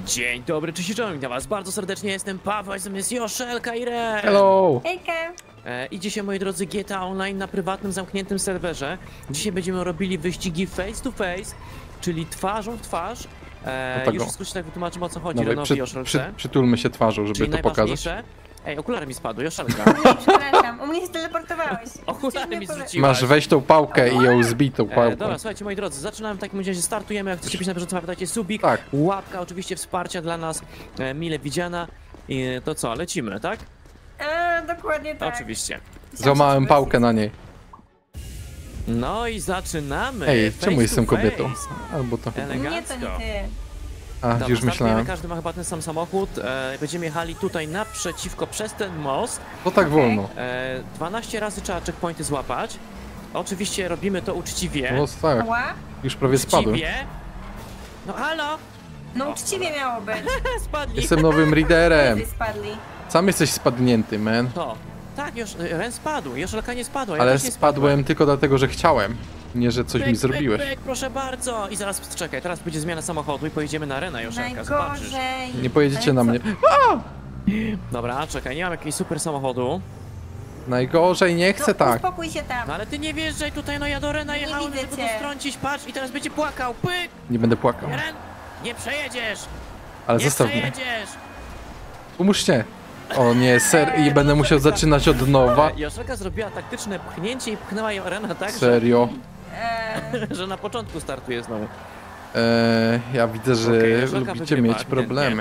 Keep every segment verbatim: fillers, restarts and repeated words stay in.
Dzień dobry, cześć, czołem, witam was bardzo serdecznie, jestem Paweł, z nami jest Joszelka i Ren. Hello! Hejka! E, I dzisiaj, moi drodzy, G T A Online na prywatnym, zamkniętym serwerze. Dzisiaj będziemy robili wyścigi face to face, czyli twarzą w twarz. E, No już tak, w skrócie tak wytłumaczymy, o co chodzi, Dawaj, Renowi przy, Joszelce. przy, przytulmy się twarzą, żeby Czyli to pokazać. najważniejsze... Ej, okulary mi spadły, Joszelka. Nie, przepraszam, u mnie się teleportowałeś. Okulary mi zrzuciłaś. Masz weź tą pałkę i ją zbij tą E, pałką. dobra, słuchajcie, moi drodzy, zaczynamy w takim razie, startujemy. Jak chcecie być na bieżąco, pamiętajcie, subik, Tak. łapka, oczywiście wsparcia dla nas, e, mile widziana. I to co, lecimy, tak? Eee, dokładnie tak. Oczywiście. Złamałem pałkę na niej. No i zaczynamy. Ej, Face czemu to jestem face. kobietą? Albo to... Nie, to Elegancko. nie ty. A, Dobra, już startujemy, myślałem. każdy ma chyba ten sam samochód. E, będziemy jechali tutaj naprzeciwko przez ten most. To tak wolno. E, dwanaście razy trzeba checkpointy złapać. Oczywiście robimy to uczciwie. No tak, Ała? już prawie spadłem. Uczciwie. No halo! No uczciwie miało być. Spadli. Jestem nowym readerem. Wszyscy spadli. Sam jesteś spadnięty, man. To. Tak, już Ren spadł, Joszelka nie spadła. Ja Ale też nie spadłem tylko dlatego, że chciałem. Nie, że coś Pyk, mi zrobiłeś. Pyk, pyk, proszę bardzo. I zaraz czekaj, teraz będzie zmiana samochodu i pojedziemy na Rena, Joszelka, zobaczysz. Najgorzej. Nie pojedziecie Ale na co- mnie. Dobra, czekaj, nie mam jakiegoś super samochodu. Najgorzej, nie chcę No, tak. uspokój się tam. No ale ty nie wjeżdżaj tutaj, no ja do Rena Nie jechałem, widzę żeby cię. go strącić, patrz i teraz będzie płakał, pyk! Nie będę płakał. Ren, nie przejedziesz! Ale Nie zostaw mnie. przejedziesz! Pomóżcie. O nie, ser, i będę musiał zaczynać od nowa. Joszelka zrobiła taktyczne pchnięcie i pchnęła ją Rena tak, Serio. Eee, że, że na początku startuje znowu. Eee, ja widzę, że Okej, Joszelka lubicie wygrywa, mieć problemy.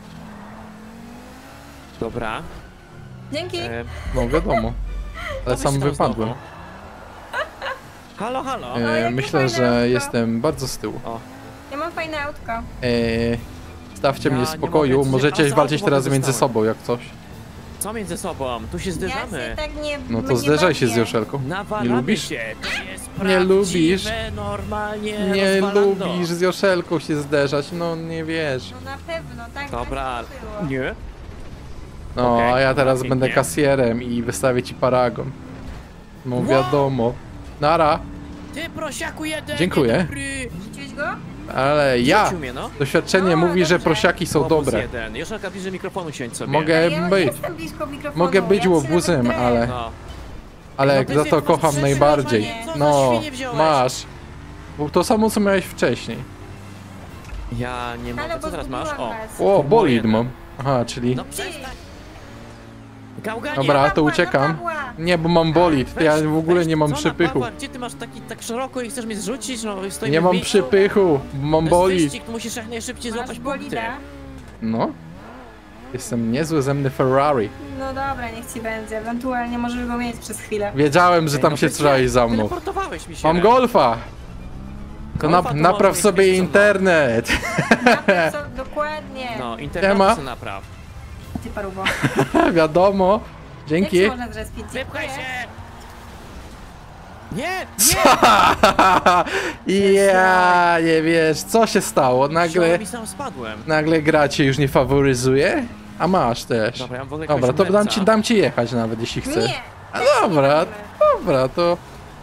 Dobra. dzięki. E, No wiadomo. Ale to sam byś tam wypadłem. znowu. Halo, halo. No, Eee, jakie myślę, fajne że autko. jestem bardzo z tyłu. O, Ja mam fajne autko. Eee, stawcie Ja mnie w nie spokoju, mogę, możecie a za walczyć auto teraz mogę między dostałem. sobą, jak coś. co między sobą? Tu się Ja zderzamy. się tak nie No to nie zderzaj się z bawię. Joszelką. Nawalamy Nie lubisz? się. To jest Nie lubisz? prawdziwe, normalnie Nie rozwalando. lubisz z Joszelką się zderzać, no nie wiesz. No na pewno, tak. Dobra, tak było. nie. No, Okej, a ja dobra, teraz pięknie. będę kasjerem i wystawię ci paragon. No Wow. wiadomo. Nara, Ty prosiaku jeden. Dziękuję. niedobry. Rzuciłeś go? ale ja. Rzucił mnie, no. Doświadczenie No, mówi, że dobrze. prosiaki są Łobuz dobre. jeden. Joszelka bliżej mikrofonu siądź sobie. Mogę Ale ja być. jestem blisko mikrofonu. Mogę być ja się łobuzem, nawet ale- drę. No. Ale No jak ty za ty to masz kocham trzy najbardziej. śrubowanie, co za No, świnie wziąłeś? masz. Bo to samo co miałeś wcześniej. Ja nie mogę. Halo, Co bo teraz masz? zgubiłam O. was. O, To bolid moje, mam. Aha, czyli... No przestań. Gałganie. Dobra, to Pawła, uciekam. do Pawła. Nie, bo mam bolid. Weź, Ja w ogóle weź, nie mam co na przypychu. Pawła? Gdzie ty masz taki tak szeroko i chcesz mnie zrzucić? No, stoimy Nie w mam miejscu. przypychu, To mam jest bolid. wyścig, tu musisz jak najszybciej Masz złapać punkty. bolida? No. Jestem niezły ze mnie Ferrari. No dobra, niech ci będzie. Ewentualnie możesz go mieć przez chwilę. Wiedziałem, że Ej, tam no się bez trzymałeś jaj, za mną. Teleportowałeś mi się. Mam Ren. golfa. To Golfa nap to napraw możesz sobie mieć, co ma. internet. Naprawdę, co- dokładnie. No, Siema. internet sobie napraw. Ty parubo. Wiadomo. Jak Dzięki. się można zrespić? Wypchaj Dziękuję. się! Nie! Ja nie wiesz, co się stało? Nagle, Nagle... mi sam spadłem. nagle gra cię już nie faworyzuje? A masz też. Dobra, ja mam w ogóle Dobra, jakiegoś to dam męca. ci, dam ci jechać nawet, jeśli chcesz. Nie. A tak się nie dobra, bawimy. dobra, to...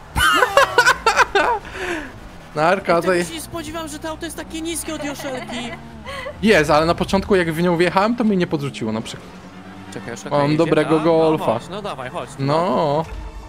Narka, Ja to tego się nie spodziewałem, że to auto jest takie niskie od Joszelki. jest, ale na początku jak w nią wjechałem, to mnie nie podrzuciło na przykład. Czekaj, Joszelka Mam jedzie. dobrego A, golfa. No, chodź, no dawaj, chodź. No,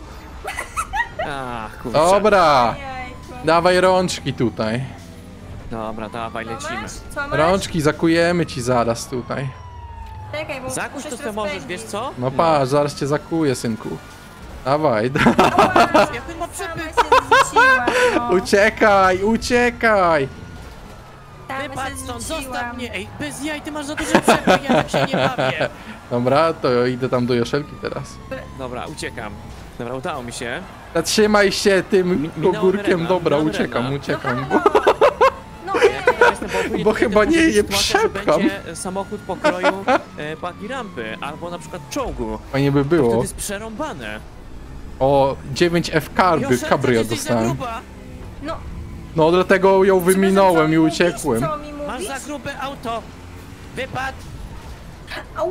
Ach, kurczę. dobra. Jajku. Dawaj rączki tutaj. Dobra, dawaj, Co lecimy. masz? Co masz? Rączki zakujemy ci zaraz tutaj. Czekaj, bo Zakuć muszę to się co możesz, rozpędzić. wiesz co? No patrz, zaraz cię zakuję, synku. Dawaj, Ała, Ja chyba sama przepych. się zrzuciłam, no. uciekaj, uciekaj. Sama się Wypadł stąd, zrzuciłam. zostaw mnie. Ej, bez jaj, ty masz za duży przepych, ja tak się nie bawię. Dobra, to idę tam do Joszelki teraz. Dobra, uciekam. Dobra, udało mi się. Zatrzymaj się tym Mi- minąłem ogórkiem, Rena, dobra, minąłem uciekam, Rena. uciekam. No, no Ja nie. chyba jestem, bo ogólnie Bo tutaj chyba też może nie być je sytuacja, że przepcham. będzie samochód pokroju e, buggy rampy, albo na przykład czołgu. Fajnie by To wtedy było. jest przerąbane. O, dziewięć F karby, Joszelka, ty cabrio jesteś za dostałem. gruba. No, No dlatego ją wyminąłem i co mi mówisz? uciekłem. Co mi Masz mówisz? za grube auto. Wypad. Ała.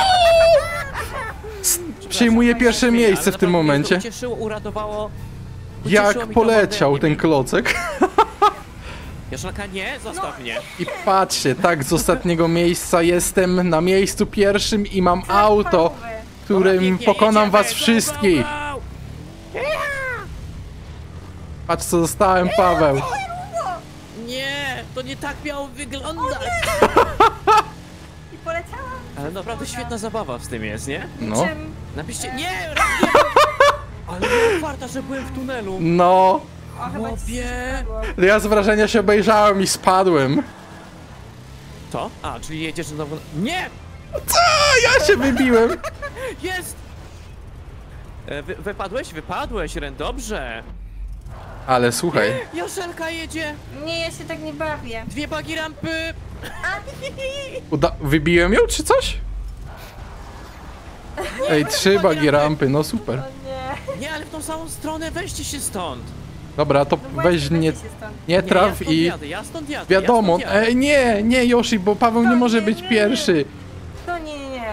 Przyjmuję Przepraszam, pierwsze ale miejsce w tym naprawdę mnie momencie. to ucieszyło, uradowało. Ucieszyło Jak mi to poleciał bardzo, ten nie wiem. klocek. Joszelka, nie, zostaw No. mnie. I patrzcie, tak z ostatniego miejsca jestem na miejscu pierwszym i mam auto, Parówy. którym Dobra, pięknie, pokonam jedziemy. was Go, go, wszystkich. go. Patrz co dostałem, Paweł. Nie, to nie tak miało wyglądać. I poleciałam. Ale naprawdę świetna zabawa z tym jest, nie? No, Czym? Napiszcie, nie, nie. Ale miałem farta, że byłem w tunelu. no. O, chyba ci Chłopie. spadło. Ja z wrażenia się obejrzałem i spadłem. To? A, czyli jedziesz znowu... Nie! A ja się wybiłem. Jest! E, wy, wypadłeś? Wypadłeś, Ren, dobrze. Ale słuchaj, Joszelka jedzie. Nie, ja się tak nie bawię. Dwie bagi rampy. uda wybiłem ją czy coś? Ej, trzy bagi rampy, no O super. nie. Nie, ale w tą samą stronę, weźcie się stąd. Dobra, to No właśnie, weź nie, weźcie się stąd. nie Nie, ja traf stąd i jadę, ja stąd jadę, wiadomo. ja stąd jadę. Ej, nie, nie Yoshi, bo Paweł nie To może nie, być nie, pierwszy. To nie, nie, nie.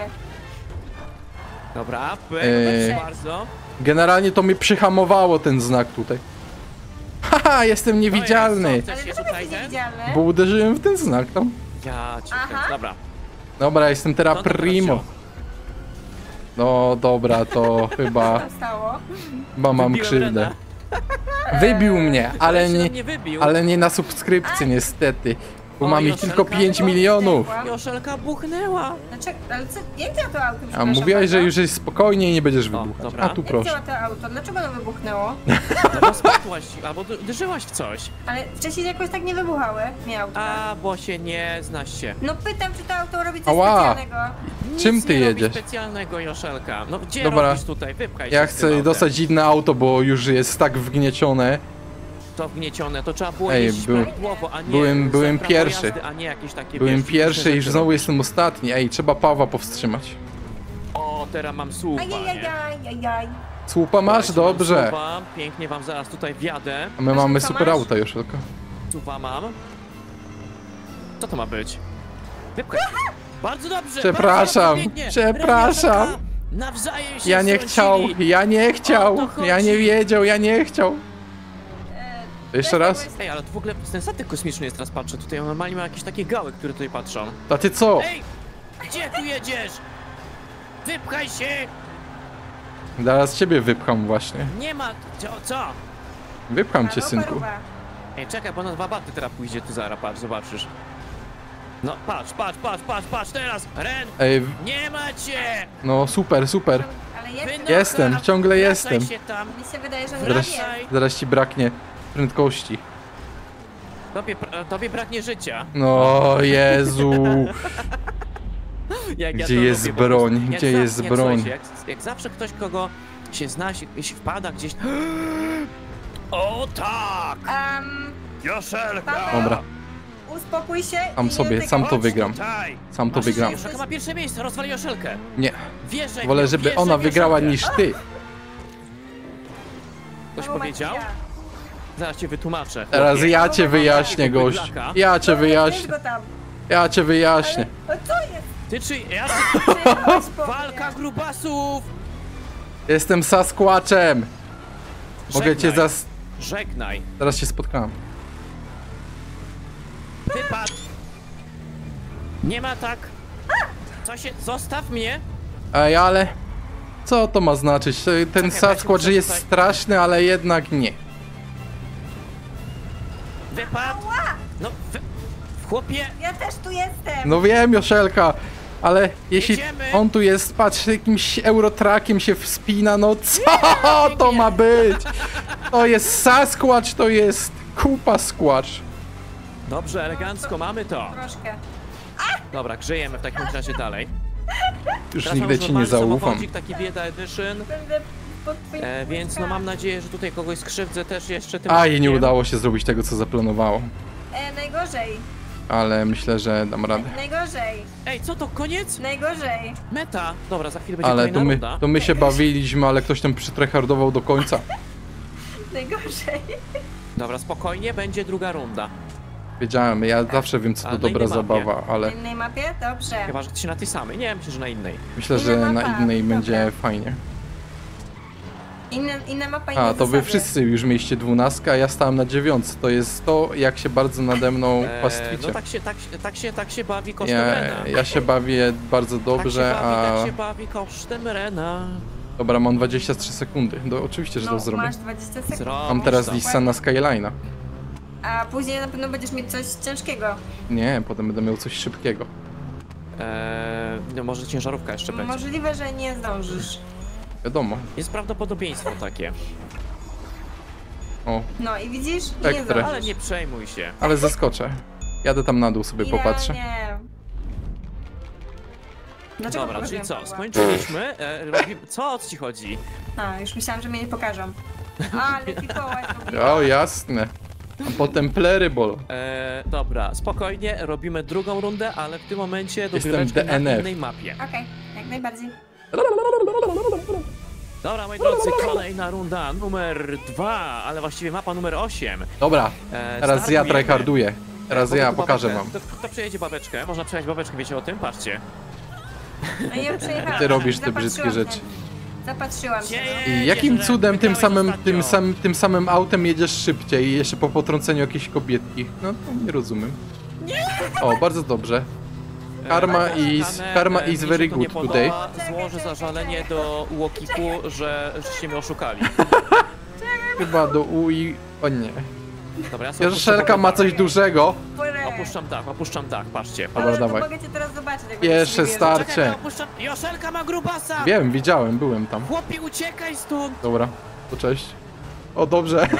Dobra, pyk, Eee. proszę bardzo. Generalnie to mi przyhamowało ten znak tutaj. Haha, jestem niewidzialny. jest, co? Ale Chcesz dlaczego jeszcze jesteś Titan? niewidzialny? Bo uderzyłem w ten znak tam. Ja cię Aha. kręcę, dobra. Dobra, jestem teraz No to primo. proszę. No dobra, to chyba, Co tam stało? chyba mam Wybiłem krzywdę. Rena. Wybił mnie, ale Ren się nie, na mnie wybił. ale nie na subskrypcję niestety. Bo O, mam ich Joszelka, tylko pięć to milionów. zdechła. Joszelka buchnęła. Dlaczego? Ale co? Jak działa to auto? A przepraszam mówiłaś, że bardzo? już jest spokojnie i nie będziesz O, wybuchać. dobra. A tu Jak proszę. działa to auto? Dlaczego ono wybuchnęło? No bo spadłaś, albo d- uderzyłaś w coś. Ale wcześniej jakoś tak nie wybuchały mi auto. A, bo się nie znasz się. No pytam, czy to auto robi coś Ała. specjalnego. Nic Czym ty nie jedziesz? robi specjalnego, Joszelka. No gdzie Dobra. robisz tutaj? Wypchaj się Ja z tym chcę autem. dostać inne auto, bo już jest tak wgniecione. To wgniecione, to trzeba było Ej, jeździć był- prawidłowo, a nie byłem- byłem za prawo pierwszy. Jazdy, a nie jakieś takie, Byłem wiesz, pierwszy rzeczy i już znowu robić. jestem ostatni. Ej, trzeba Pawła powstrzymać. O, teraz mam słupa, nie? Ajajajajajaj. Słupa masz? Słuchajcie, mam Dobrze. Słupa, pięknie wam zaraz tutaj wjadę. A my A mamy co super masz? auto już tylko. Słupa mam. Co to ma być? Wypchaj. Bardzo dobrze. Przepraszam, bardzo pięknie. przepraszam. Ren, Joszelka, nawzajem się Ja nie chciał, strącili. ja nie chciał, O to ja nie chodzi. wiedział, ja nie chciał. E, Jeszcze raz? Ej, ale to w ogóle ten statek kosmiczny jest, teraz patrzę. Tutaj on normalnie ma jakieś takie gały, które tutaj patrzą. A ty co? Ej! Gdzie tu jedziesz? Wypchaj się! Zaraz ciebie wypcham właśnie. Nie ma... Co? co? Wypcham cię, halo, synku. paruwa. Ej, czekaj, bo na dwa baty teraz pójdzie tu zaraz, patrz, zobaczysz. No, patrz, patrz, patrz, patrz, patrz, teraz! Ren! Ej, Nie macie! no super, super. Ale jest, Wynocha! Jestem, ciągle Wracaj jestem. się tam! mi się wydaje, że on Zaraz, jest. zaraz ci braknie prędkości. Tobie, pra- tobie braknie życia. No Jezu. Jak ja Gdzie to jest lubię po broń? prostu. Jak Gdzie za- jest nie, broń? słuchajcie, Jak, jak zawsze ktoś, kogo się zna, się, jeśli wpada gdzieś... O tak! Um, Joszelka! Dobra, uspokój się. Sam i nie sobie, dotykaj. sam to Chodź wygram. tutaj. Sam to Masz wygram. Joszelka ma pierwsze miejsce, rozwali Joszelkę. Nie, Wierzę w wolę, nią, żeby wierzę ona w wygrała Joszelkę. niż ty. Ktoś Znowu powiedział? Macia. Zaraz cię wytłumaczę. Teraz Chłopie. ja cię wyjaśnię, Takiego gość. bydlaka. Ja cię Dobra, weź wyjaśnię. go tam. Ja cię wyjaśnię. Ale, o co jest? Ty czy ja? Przyjechałeś po Walka mnie. grubasów! Jestem Sasquatchem. Mogę cię Żegnaj. zas... Żegnaj. Zaraz się spotkałem. Wypad. Nie ma tak. Co się... Zostaw mnie. Ej, ale... Co to ma znaczyć? Ten Czekaj, Sasquatch muszę jest tutaj- straszny, ale jednak nie. Wypad. No, wy... Chłopie. Ja też tu jestem. No wiem, Joszelka, ale jeśli Jedziemy. on tu jest, patrz, jakimś eurotrakiem się wspina, no co to ma być? To jest Sasquatch, to jest kupa Squatch. Dobrze, elegancko, mamy to. Troszkę. Dobra, grzejemy w takim razie dalej. Już Teraz nigdy mam ci nie normalny zaufam. samochodzik, taki bieda edition. Będę pod twoim E, więc no mam nadzieję, że tutaj kogoś skrzywdzę też jeszcze tym Aj, nie odcinkiem. udało się zrobić tego, co zaplanowało. E, najgorzej. Ale myślę, że dam radę. Najgorzej. Ej, co to, koniec? Najgorzej. Meta! Dobra, za chwilę będzie Ale kolejna to my, runda. to my się bawiliśmy, ale ktoś tam przytrehardował do końca. Najgorzej. Dobra, spokojnie, będzie druga runda. Wiedziałem, ja zawsze wiem, co Ale to na dobra innej mapie. zabawa, Na ale innej mapie? Dobrze. Chyba, że się na tej samej. Nie, myślę, że na innej. myślę, Inna że na mapa, innej dobra. będzie fajnie. Inne, inna mapa, inne A, to wy zasady. wszyscy już mieliście dwunastkę, a ja stałem na dziewiątce. To jest to, jak się bardzo nade mną Eee, pastwicie. no tak się, tak, się- tak się, tak się bawi kosztem Ja, Rena. ja się bawię bardzo dobrze, tak się bawi, a... tak się bawi kosztem Rena. Dobra, mam dwadzieścia trzy sekundy. No, oczywiście, że No, to zrobię. masz dwadzieścia sekund. Zrobisz Mam teraz to. Nissana Skyline'a. A później na pewno będziesz mieć coś ciężkiego. Nie, potem będę miał coś szybkiego. Eee, no może ciężarówka jeszcze będzie. Możliwe, że nie zdążysz. Wiadomo. Jest prawdopodobieństwo takie. O, No i widzisz? I Ektre. nie zdążysz. Ale nie przejmuj się. ale zaskoczę. Jadę tam na dół, sobie popatrzę. Nie. Dlaczego Dobra, czyli pokazuję co? Pawła? Skończyliśmy. E, robimy... Co o co ci chodzi? A, już myślałam, że mnie nie pokażą. Ale Mikołaj zrobił. O, jasne. A potem Plerybol. E, dobra, spokojnie, robimy drugą rundę, ale w tym momencie Jestem dogryweczkę D N na F. innej mapie. Okej, jak najbardziej. Dobra, moi drodzy, kolejna runda numer dwa, ale właściwie mapa numer osiem. Dobra, E, teraz ja startujemy. tryharduję. Teraz Mogę ja tu pokażę babeczkę. wam. Kto, kto przejedzie babeczkę? Można przejechać babeczkę, wiecie o tym? Patrzcie. No i ja przejechałam. Ty robisz te Zapatrzyłam brzydkie się. rzeczy. Zapatrzyłam się. Gdzie I jedziesz, jakim Ren? cudem tym Wygrałeś samym, ostatnio. tym, sam, tym samym autem jedziesz szybciej i jeszcze po potrąceniu jakiejś kobietki? No to nie rozumiem. O, bardzo dobrze. Karma E, is, Hanę, karma e, is mi very się to nie good podoba. today. Złożę zażalenie do Łokiku, że żeście mnie oszukali. Chyba do U i... O nie. Dobra, ja sobie Joszelka opuszczam ma dach. coś dużego. Purę. Opuszczam dach, opuszczam dach, patrzcie. Dobra, Ale to dawaj. mogę cię teraz zobaczyć, jak Jeszcze będziesz start. wybierać. Czekaj, ja Starcie. opuszczam... Joszelka ma grubasa! Wiem, widziałem, byłem tam. Chłopie, uciekaj stąd! Dobra, to cześć. O, dobrze.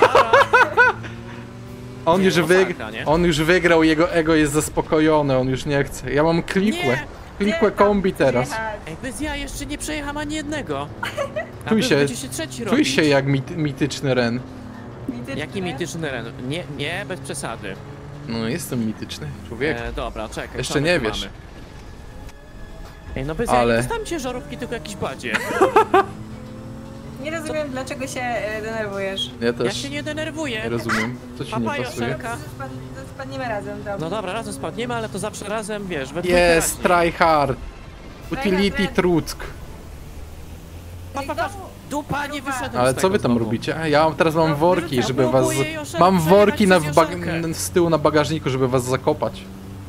On Nie, już, no wyg... masakra, nie? on już wygrał, jego ego jest zaspokojone, on już nie chce. Ja mam klikłe. Nie. Klikłe kombi teraz. Jechać. Ej, bez ja jeszcze nie przejechałam ani jednego. A Czuj wy się- będziecie trzeci Czuj robić. się jak mit mityczny Ren. Mityczny. Jaki mityczny Ren? Nie, nie, bez przesady. No, jestem mityczny, człowiek. E, dobra, czekaj. Jeszcze co my nie tu wiesz. mamy? Ej, no bez Ale- Ale... ja nie dostałem ciężarówki, tylko jakiś badzie. Nie rozumiem, dlaczego się e, denerwujesz. Ja Ja też się nie denerwuję. nie rozumiem, co ci nie Papa, pasuje. Joszelka. Spad, spadniemy razem, dobra. No dobra, razem spadniemy, ale to zawsze razem, wiesz, we dwójkę Jest, raźniej. try hard. Utility Ren. truck. Pa, pa, pa. Dupa, nie Dupa. wyszedłem Ale z co tego wy tam znowu. robicie? A ja teraz mam No, worki, ja żeby was... próbuję Joszelkę Mam worki na przejechać w przez bag... Joszelkę. z tyłu na bagażniku, żeby was zakopać.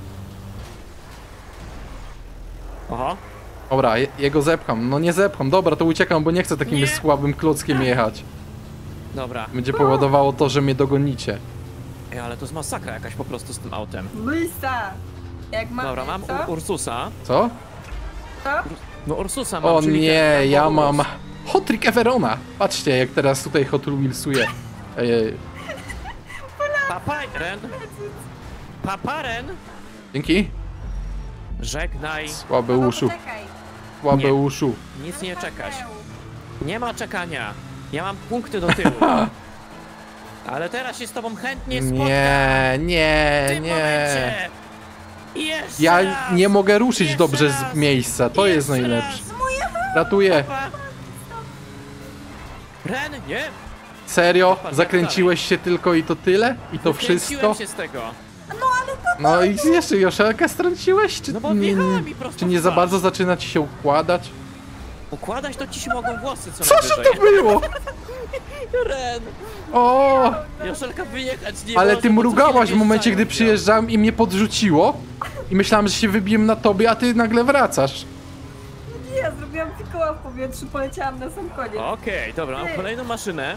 Oho. Dobra, je- jego zepcham. No nie zepcham, dobra, to uciekam, bo nie chcę takim Nie. słabym klockiem jechać. Dobra. Będzie powodowało to, że mnie dogonicie. Ej, ale to jest masakra jakaś po prostu z tym autem. Lisa! Jak mam... Dobra, mam co? Ur- Ursusa. Co? Co? No Ursusa mam, O czyli nie, ten ja Lambo mam... Urus. Hot Trick Everona! Patrzcie, jak teraz tutaj Hot Wheelsuję. Ej, Papa, Ren. Papa, Ren. dzięki. Żegnaj. Słabe Paweł, uszu, poczekaj. słabe Nie. uszu. Nic nie czekać. Paweł. Nie ma czekania. Ja mam punkty do tyłu. Ale teraz się z tobą chętnie spotkam. Nie, w nie, tym nie. momencie. Jeszcze Ja raz. nie mogę ruszyć Jeszcze dobrze raz. z miejsca, to jest Jeszcze najlepsze. raz. Ratuję. Papa. Ren, nie. Serio? Patrz, Zakręciłeś się tylko i to tyle? I to Wykręciłem wszystko? się z tego. No i jeszcze Joszelkę strąciłeś? Czy No bo nie, wjechała mi prosto czy nie w za twarz. bardzo zaczyna ci się układać? Układać to ci się mogą włosy co Co że najwyżej. to było? Ren. O! Joszelka wyjechać nie Ale może, ty bo co mrugałaś w chwilę momencie, gdy wjeżdżają. przyjeżdżałem i mnie podrzuciło. I myślałem, że się wybiłem na tobie, a ty nagle wracasz. Nie, ja zrobiłam fikoła w powietrzu, poleciałam na sam koniec. Okej, dobra, mam kolejną maszynę.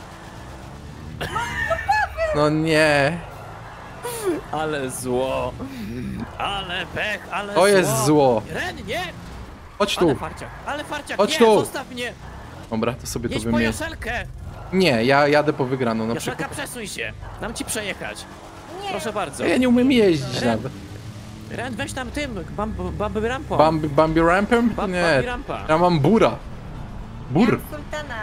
No nie. Ale zło. Ale pech, ale To zło. jest zło. Ren, nie! Chodź Ale tu. farciak, ale farciak, Chodź nie, tu. zostaw mnie! Dobra, to sobie to Jedź po wymienię. Joszelkę! Nie, ja jadę po wygraną na Joszelka, przykład. przesuń się. Dam ci przejechać. Nie. Proszę bardzo. Ja nie umiem jeździć Ren. nawet. Ren, weź tam tym, bambi bam, rampą. Bambi, Bambi rampem? Bam- Nie, Bambi rampa. ja mam bura. Bur. Jak sultana.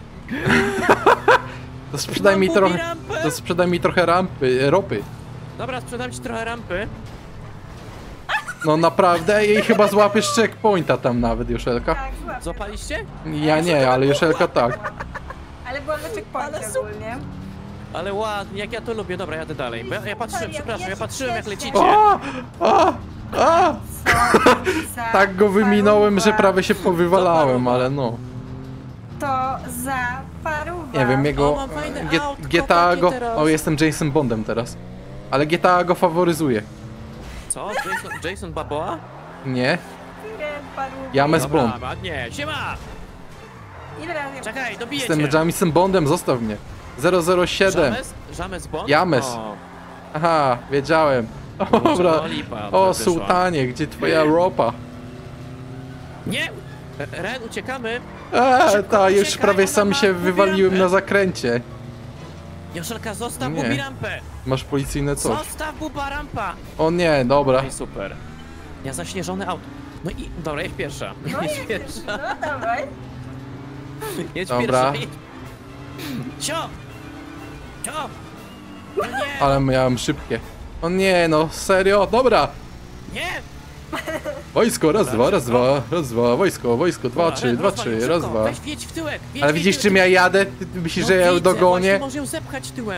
To sprzedaj mi Bambi trochę, rampę. to sprzedaj mi trochę rampy, e, ropy. Dobra, sprzedam ci trochę rampy. No naprawdę i chyba złapiesz checkpointa tam nawet, Joszelka. Tak, złap. Złapaliście? Ja nie, ale Joszelka tak. Ale byłam na checkpoincie Ale super. ogólnie. Ale ładnie, jak ja to lubię. Dobra, jadę dalej. Bo ja, ja patrzyłem, Serio, przepraszam, ja ja się patrzyłem jak cieszę. lecicie. O! O! O! Co za Tak go wyminąłem, że paruwa. prawie się powywalałem, paruwa. ale no. To za paruwa. Nie wiem, jego O, mam fajne G autko G T A takie go... teraz. O, jestem Jason Bondem teraz. Ale G T A go faworyzuje. Co? Jason, Jason Baboa? Nie? Ile padło? James Dobra, Bond. ładnie. Siema! Ile razy? Czekaj, dobiję Jestem cię. Jamesem Bondem, zostaw mnie. zero zero siedem. James? James Bond? James. O, Aha, wiedziałem. O, dobra. no lipa, O, wyszła. sułtanie, gdzie twoja ropa? Nie! Ren, uciekamy! Eee, Szybko ta, już uciekaj, prawie ona sam ma się gubi wywaliłem rampę. na zakręcie. Joszelka, zostaw Nie. bubi rampę! Masz policyjne coś. Zostaw buba rampa! O nie, dobra. No i super. Ja zaśnieżone auto. No i dobra, jedź pierwsza. No Jedź jest, pierwsza. no dawaj. Jedź Dobra. pierwsza. Jedź. Cio! Cio! No nie! Ale miałem szybkie. O nie, no serio? Dobra. Nie! Wojsko, raz, Dobra, dwa, raz, szybko. dwa, raz, dwa, wojsko, wojsko, dwa, Dobra, trzy, Ren, dwa, rozwal ją trzy, szybko. raz, dwa. Weź, wjedź w tyłek. Wjedź, Ale wjedź widzisz w czym tyłek. ja jadę? Ty, ty myślisz, No że ja ją widzę, dogonię? właśnie, może ją zepchać tyłem.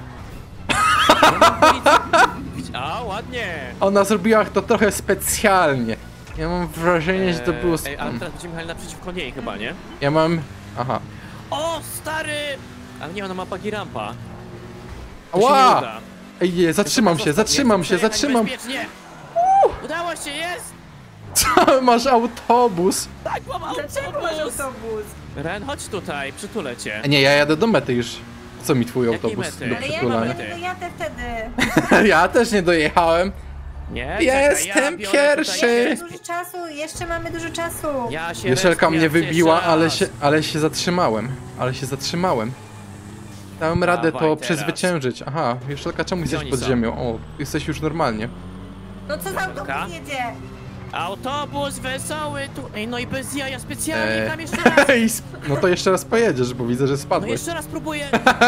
A, ładnie. Ona zrobiła to trochę specjalnie. Ja mam wrażenie, że to było... Ej, ale teraz będziemy jechali naprzeciwko niej chyba, nie? Ja mam... Aha. O, stary! Ale nie, ona ma buggy rampa. To się nie Ła! uda. Ej, nie, zatrzymam się, Zostaw, zatrzymam nie się, chcę przejechać zatrzymam. bezpiecznie. Udało się, jest! Co? Masz autobus? Tak, mam Dlaczego masz autobus! autobus? Ren, chodź tutaj, przytulę cię. A nie, ja jadę do mety już. Co mi twój Jakiej autobus mety? do Ale ja przytulania? nie dojadę wtedy. Ja też nie dojechałem. Nie, Jestem czekaj, ja biorę pierwszy. Tutaj... Mamy dużo czasu, jeszcze mamy dużo czasu. Ja się Jeszelka mnie respiram wybiła, jeszcze ale raz. się, ale się zatrzymałem. Ale się zatrzymałem. Dałem radę Dawaj to teraz. przezwyciężyć. Aha, Jeszelka, czemu Gdzie jesteś oni pod są? ziemią? O, jesteś już normalnie. No co za Jeszelka? autobus jedzie? Autobus wesoły tu. Ej, no i bez jaja, specjalnie Eee. tam jeszcze raz. Ej, sp- no to jeszcze raz pojedziesz, bo widzę, że No spadłeś. jeszcze raz próbuję.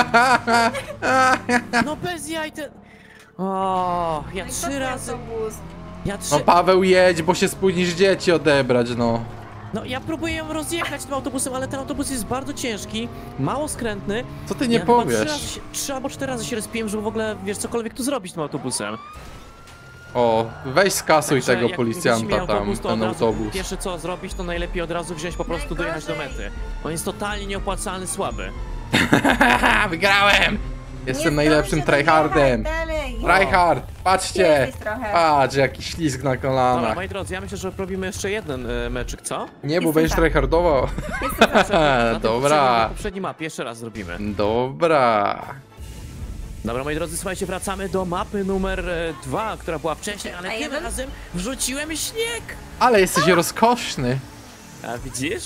No bez jaj ten... O, ja No i co trzy za razy... autobus? Ja trzy... No Paweł, jedź, bo się spóźnisz dzieci odebrać, no. No ja próbuję ją rozjechać tym autobusem, ale ten autobus jest bardzo ciężki, mało skrętny. Co ty nie ja chyba Trzy, powiesz? razy się, trzy albo cztery razy się respiłem, żeby w ogóle, wiesz, cokolwiek tu zrobić tym autobusem. O, weź skasuj Także tego jak policjanta będziecie mieli tam, autobus, to ten od razu autobus. Pierwsze co zrobić, to najlepiej od razu wziąć po prostu dojechać do mety. On jest totalnie nieopłacalny, słaby. Haha, wygrałem! Jestem Nie najlepszym zdążę tryhardem. dojechać dalej. Tryhard, patrzcie! Jesteś trochę. Patrz, jaki ślizg na Dobra, kolanach. moi drodzy, ja myślę, że robimy jeszcze jeden e, meczyk, co? Nie, bo Jestem będziesz za. tryhardował. Jestem za. Na tym Dobra. poprzednim- Na poprzedniej mapie jeszcze raz zrobimy. Dobra. Dobra, moi drodzy, słuchajcie, wracamy do mapy numer e, dwa, która była wcześniej, ale A tym jeden? razem wrzuciłem śnieg! Ale jesteś rozkoszny. A widzisz?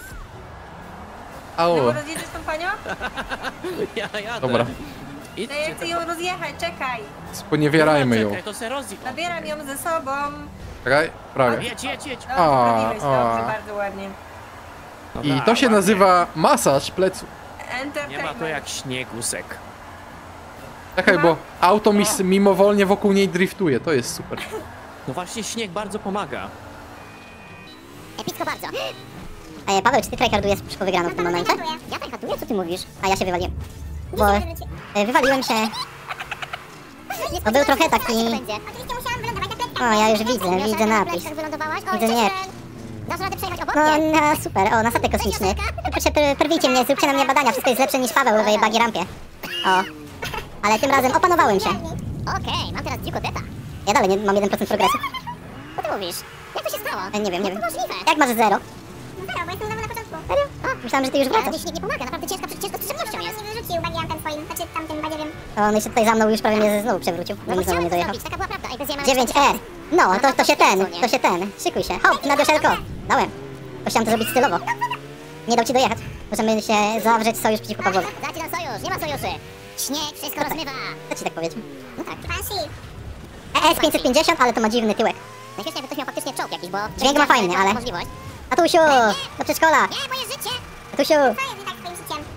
No Au. bo rozjedziesz tą panią? Ja jadę. Dobra. Idźcie No ja chcę ją rozjechać, czekaj. Sponiewierajmy ją. Czekaj, to se rozji... Zabieram ją ze sobą. Czekaj, prawie. Jedź, jedź, jedź. No, A, poprawiłeś, a. dobrze, bardzo ładnie. I Dobra, to się ładnie. nazywa masaż pleców. Nie Entertainment. ma to jak śniegusek. Czekaj, bo auto mi s- mimowolnie wokół niej driftuje, to jest super. No właśnie śnieg bardzo pomaga. Epicko bardzo. E, Paweł, czy ty tryhardujesz przy wygraną w tym momencie? Ja tryharduję? Co ty mówisz? A ja się wywaliłem. Bo e, wywaliłem się... To był trochę taki... O, ja już widzę, widzę napis. Widzę nie. Dasz radę przejechać obok? No, no super, o, na statek kosmiczny. Proszę, pr- prwijcie mnie, zróbcie na mnie badania, wszystko jest lepsze niż Paweł w buggy rampie. O. Ale tym razem opanowałem się. Okej, mam teraz dziuko deta. Ja dalej nie mam jeden procent progresu. Co ty mówisz? Jak to się stało? E, nie wiem, nie wiem. To możliwe. Jak masz zero? No zero, bo jestem znowu na początku. Serio? O, myślałem, że ty już Tak. wracasz. Ale mi śnieg nie pomaga, naprawdę ciężka, ciężko z przyczepnością jest. Nie wyrzucił bagiantem swoim, znaczy tamtym bagiewiem. O, on jeszcze tutaj za mną już prawie mnie znowu przewrócił. No No bo i znowu nie chciałem to dojechał. zrobić, taka była prawda. Ej, bez jaj mam dziewięć E. No, to, to się ten, to się ten. Szykuj się. Hop, na doszelko. Dałem. To chciałem to zrobić stylowo. Nie dał ci dojechać. Możemy się zawrzeć sojusz przeciwko Pawłowi. Dajcie nam sojusz, nie ma sojuszy. Śnieg wszystko rozmywa. Co ci tak powiedział? No tak. Fancy. E S pięćset pięćdziesiąt, ale to ma dziwny tyłek. Najśmieszniej, jakby ktoś miał faktycznie czołg jakiś, bo... Dźwięk ma fajny, ale... Możliwość. Tatusiu, do przedszkola. Nie, moje życie! Tatusiu. Co jest nie tak z twoim życiem?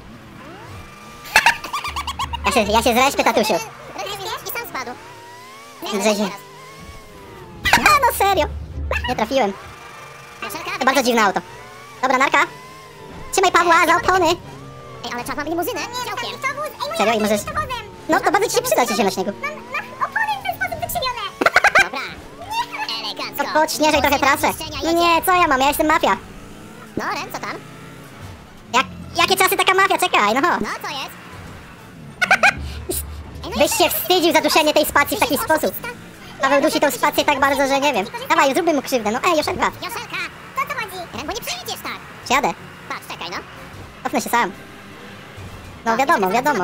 Ja się, ja się zreśpię, tatusiu. Rezygnujesz i sam spadł. Rzeźnie. A, no serio. Nie trafiłem. To bardzo dziwne auto. Dobra, narka. Trzymaj Pawła za opony. Ej, ale czas mamy limuzynę. Działkiem. Serio? I możesz... No to bardzo ci się przyda, ci się na śniegu. Mam, mam opony w ten sposób wykrzywione. Dobra. Elegancko. To podśnieżaj trochę trasę. No nie, co ja mam? Ja jestem mafia. No, Ren, co tam? Jak, jakie czasy taka mafia? czekaj, no chodź. No, co jest? Byś się wstydził za duszenie tej spacji w taki sposób. Paweł dusi tą spację tak bardzo, że nie wiem. Dawaj, zróbmy mu krzywdę, no ej, Joszelka. Joszelka, co to chodzi? Ren, bo nie przejedziesz tak. Przyjadę, Patrz, czekaj, no. cofnę się sam. No wiadomo, wiadomo.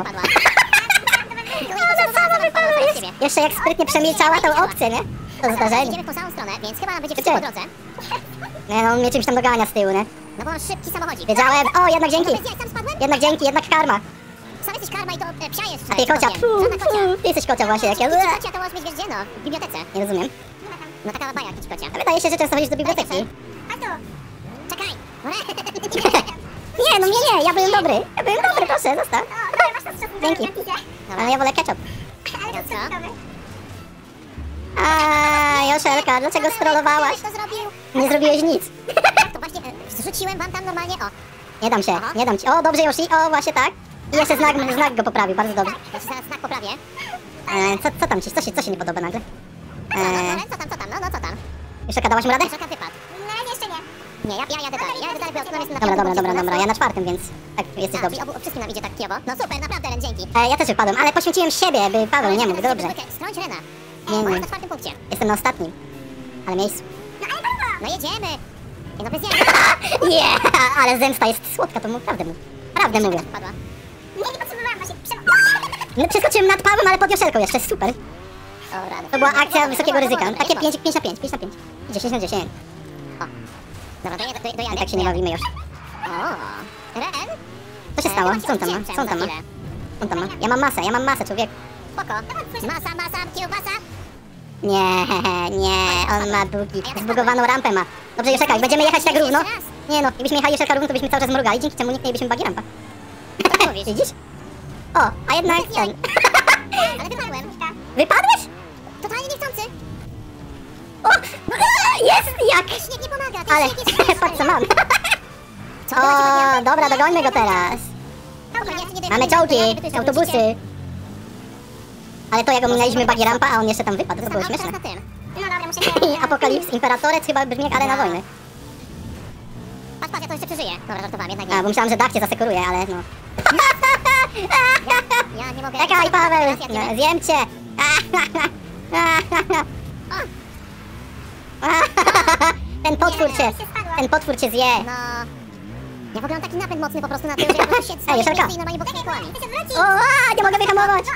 Jeszcze jak sprytnie przemilczała tą opcję, nie? To zdarzenie. Idziemy w tą samą stronę, więc chyba nam będzie Gdzie? wszystko po drodze. Nie no, on mnie czymś tam dogania z tyłu, nie? No bo on szybki samochodzik. Wiedziałem, o, jednak dzięki. No bez jaj, sam spadłem? Jednak dzięki, jednak karma. Sam jesteś karma i to e, psia jest. A ty kocia, Fu, fu, Żadna kocia. fu, ty jesteś kocia właśnie, jak ja... Kici kocia to możesz mieć, wiesz gdzie, no, w bibliotece. Nie rozumiem. No taka baja, kici kocia. A wydaje się, że często chodzisz do biblioteki. A tu. Czekaj. Nie, no nie, nie, ja byłem dobry. Ja byłem dobry, proszę, zostaw. Dzięki. Ale ja wolę ketchup. A, Joszelka, dlaczego strollowałaś? to zrobił? Nie zrobiłeś nic. To właśnie e, zrzuciłem wam tam normalnie, o. Nie dam się, nie dam ci. O, dobrze, Yoshi, o, właśnie tak. I jeszcze znak, znak go poprawił, bardzo dobrze. Ja ci zaraz znak poprawię. E, co, co tam ci, co się, co się nie podoba nagle? No, no, E, no, co tam, co tam, no, no, co tam? Joszelka, dałaś mu radę? Joszelka wypadł. Na razie jeszcze nie. Nie, ja, ja jadę dalej, ja jadę dalej, bo ja jestem na Dobra, dobra, piątym dobra, punkcie dobra, ja na czwartym, więc tak, jesteś A, dobrze. czyli obu, wszystkim nam idzie tak kijowo. No super, naprawdę, Ren, dzięki. E, ja też wypadłem, ale poświęciłem siebie, by Paweł nie mógł, dobrze. Strąć Rena. Nie, Bo nie. jest na czwartym punkcie. Jestem na ostatnim. Ale miejscu. No jedziemy. Nie, no bez jaj. Nie, ale zemsta jest słodka, to mu prawdę mówię. Prawdę mówię. Wpadła. Nie, nie potrzebowałam właśnie. No, przeskoczyłem nad Pawłem, ale pod Joszelką jeszcze, super. O, rany. To była akcja No, wysokiego no, no, ryzyka. no, Takie no. pięć na pięć, pięć na pięć. dziesięć na dziesięć. Dobra, dojadę, do, I dojadę. tak się nie bawimy już. O, Ren? Co się E, stało? chyba Co on tam ma? cię Co on tam ma? za chwilę. Co on tam ma? Ja mam masę, ja mam masę, człowiek. Spoko. Masa, masa, kiełbasa. Nie, nie, on ma długi, zbugowaną rampę ma. Dobrze, Joszelka, jak będziemy jechać tak równo. Nie no, jakbyśmy jechali Joszelka równo, to byśmy cały czas mrugali, dzięki czemu nikt nie byśmy bagi rampa. Co mówisz? Widzisz? O, a jednak ten. Ale wypadłem. Wypadłeś? Totalnie niechcący. O, jest jak! Śnieg nie pomaga. Ten Ale, śnieg jest patrz co mam. Co, dochodzi O, dobra, dogońmy go teraz. Dobra, nie, nie, nie, Mamy nie, czołgi, nie, nie, nie, autobusy. Ale to jak ominęliśmy bagi rampa, a on jeszcze tam wypadł, to było Teraz śmieszne. na tym. No dobra, muszę się... Apokalips, Imperatorec chyba brzmi jak arena wojny. Patrz, patrz, ja to jeszcze przeżyję. Dobra, żartowałem, jednak nie. A, bo myślałam, że dach cię zasekuruje, ale no. Ja nie mogę. Czekaj, Paweł, Teraz ja ciebie. no, zjem cię. Ten potwór cię, ten potwór cię zje. No. Ja w ogóle mam taki napęd mocny po prostu na tym, że ja po prostu się Ej, Joszelka. i normalnie bokiem kołami. O, a, nie mogę wyhamować.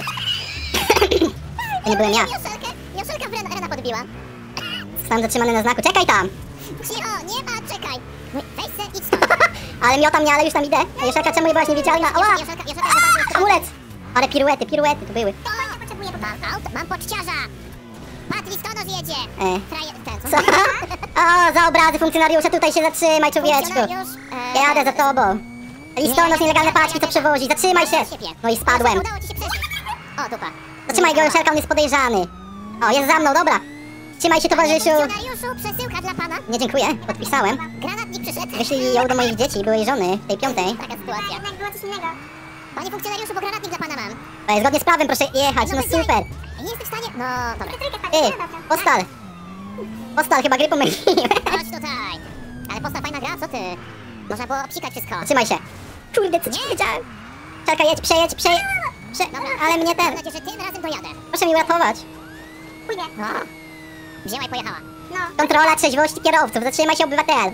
To nie byłem ja. Joszelkę, Joszelka w Rena, Rena podbiła. Zostałem zatrzymany na znaku. Czekaj tam. Cicho, nie ma, czekaj. Weź se, idź stąd. Ale miota mnie, ale już tam idę. Joszelka, czemu nie byłaś niewidzialna? Ała, Joszelka, Joszelka, Joszelka, hamulec. Ale piruety, piruety tu były. potrzebuję mam auto, mam poczciarza. Patristonos jedzie. E. Fraje, ten, Co? O, za obrazy funkcjonariusza, tutaj się zatrzymaj, człowieczku. Funkcjonariusz, e, Jadę za tobą. Listonosz nielegalne paczki, co przewozi. Zatrzymaj się. No i spadłem. Udało ci się przeżyć. O, dupa. Zatrzymaj go, Joszelka, on jest podejrzany. O, jest za mną, dobra. Trzymaj się, towarzyszu. Funkcjonariuszu, przesyłka dla pana. Nie, dziękuję, podpisałem. Granatnik przyszedł. Wyślij ją do moich dzieci, byłej żony, tej piątej. Taka sytuacja. Jednak było coś innego. Panie funkcjonariuszu, bo granatnik dla pana mam. E, Zgodnie z prawem, proszę jechać, no bez jaj. super. Nie jesteś w stanie? No, dobra. Ty, postal. Postal, chyba gry pomyliłem. Chodź tutaj. Ale posta fajna gra, co ty? Można było obsikać wszystko. Trzymaj się. Kurde, co ci wiedziałem? Czekaj, jedź, przejedź, przejedź. Prze... Dobra. Ale mnie Mam ten... nadzieję, że tym razem dojadę. Proszę mi uratować. Pójdę. No. Wzięła i pojechała. No. Kontrola trzeźwości kierowców, zatrzymaj się, obywatel.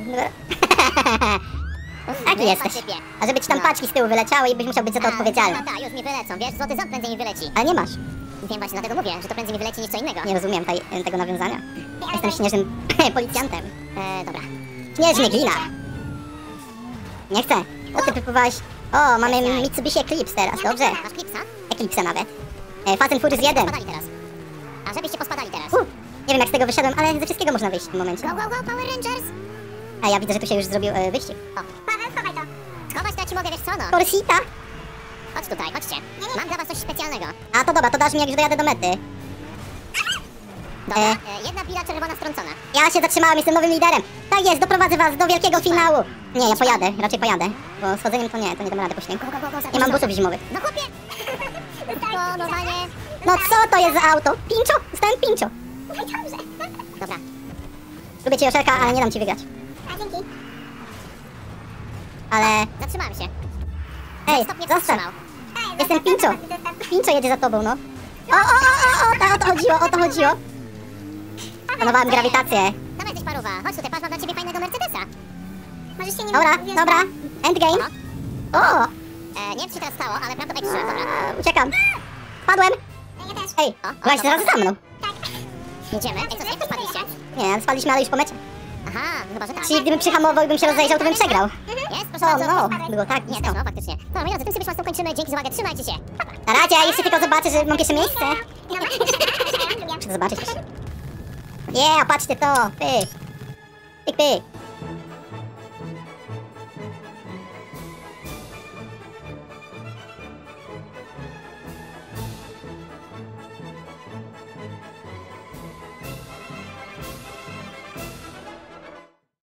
Taki Wypad jesteś. typie. A żeby ci tam No. paczki z tyłu wyleciały i byś musiał być za to A, odpowiedzialny. No tak, już mi wylecą, wiesz, złoty ząb prędzej mi wyleci. Ale nie masz. Wiem właśnie, dlatego mówię, że to prędzej mi wyleci niż co innego. Nie rozumiem tej, tego nawiązania. Jestem śnieżnym policjantem. E, dobra. Śnieżny glina. Nie chcę. O, ty wypływałeś... O, mamy Mitsubishi Eclipse teraz, dobrze. Masz klipsa? Eclipse nawet. E, Fast and Furious jeden. Pospadali teraz. A żebyście pospadali teraz. U, nie wiem jak z tego wyszedłem, ale ze wszystkiego można wyjść w tym momencie. Go, go, go, Power Rangers! A ja widzę, że tu się już zrobił e, wyścig. O, Paweł, schowaj to. schować to ja ci mogę, wiesz co no. Corsita. Chodź tutaj, chodźcie. Mam dla was coś specjalnego. A to dobra, to dasz mi jak już dojadę do mety. Dobra, E. e, jedna pila czerwona strącona. Ja się zatrzymałem, jestem nowym liderem. Tak jest, doprowadzę was do wielkiego finału. Nie, ja pojadę, raczej pojadę. Bo z chodzeniem to nie, to nie dam rady po śniegu. Go, go, go, go, Nie mam zabierz busów zimowych. No chłopie! To normalnie... No co to jest za auto? Pincio? Zostałem pincio. No i dobrze. Dobra. Lubię cię, Joszelka, ale nie dam ci wygrać. A dzięki. Ale... Zatrzymałem się. Ej, Stop mnie zostaw. wstrzymał. Jestem Pincho. Pincho jedzie za tobą, no. O, o, o, o, o, to, o to chodziło, o to chodziło. Panowałem grawitację. Tam jesteś paruwa. Chodź tutaj, patrz, mam dla ciebie fajnego Mercedesa. Możesz się nim Dobra, wziąć dobra. Endgame. O, E, nie wiem, co się teraz stało, ale prawda ekstra, dobra. e, uciekam. Padłem. Ja też. Ej, byłaś zaraz za mną. Jedziemy. Ej, co, jak to spadliście? Nie, spadliśmy, ale już po mecie. Aha, chyba, że tak. Czyli gdybym przyhamował i bym się rozejrzał, to bym przegrał. Jest, proszę O, bardzo. no, było tak Nie, blisko. też no, faktycznie. Dobra, moi drodzy, tym sobie was kończymy. Dzięki za uwagę, trzymajcie się. Na razie, a jeszcze tylko zobaczę, że mam pierwsze miejsce. Muszę zobaczyć. Nie, yeah, patrzcie to. Pyk. Pyk, pyk.